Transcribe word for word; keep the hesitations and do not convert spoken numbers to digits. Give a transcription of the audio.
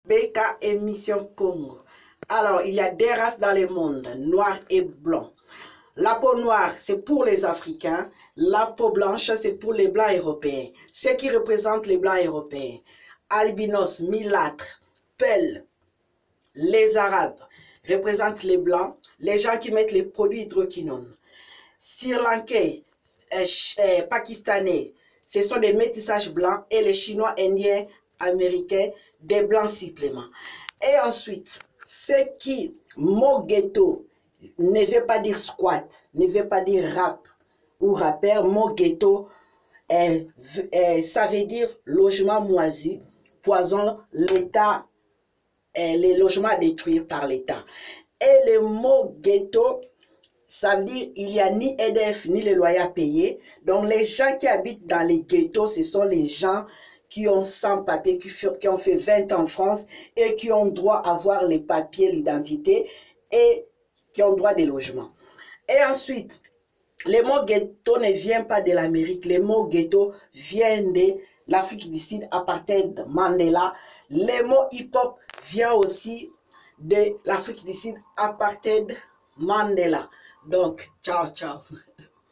B K Émission Congo. Alors, il y a des races dans le monde, noir et blanc. La peau noire, c'est pour les Africains. La peau blanche, c'est pour les Blancs européens. Ce qui représente les Blancs européens. Albinos, milâtres, pels, les Arabes représentent les Blancs. Les gens qui mettent les produits hydroquinone. Sri Lankais, euh, euh, Pakistanais, ce sont des métissages blancs. Et les Chinois, Indiens, Américains, des blancs suppléments. Et ensuite, ce qui, mot ghetto, ne veut pas dire squat, ne veut pas dire rap ou rappeur. Mot ghetto, euh, euh, ça veut dire logement moisi, poison, l'État, euh, les logements détruits par l'État. Et le mot ghetto, ça veut dire il n'y a ni E D F ni les loyers à payer. Donc les gens qui habitent dans les ghettos, ce sont les gens qui ont sans papier, qui, qui ont fait vingt ans en France et qui ont droit à avoir les papiers, l'identité et qui ont droit des logements. Et ensuite, le mot ghetto ne vient pas de l'Amérique. Le mot ghetto vient de l'Afrique du Sud, apartheid, Mandela. Le mot hip-hop vient aussi de l'Afrique du Sud, apartheid, Mandela. Donc, ciao, ciao.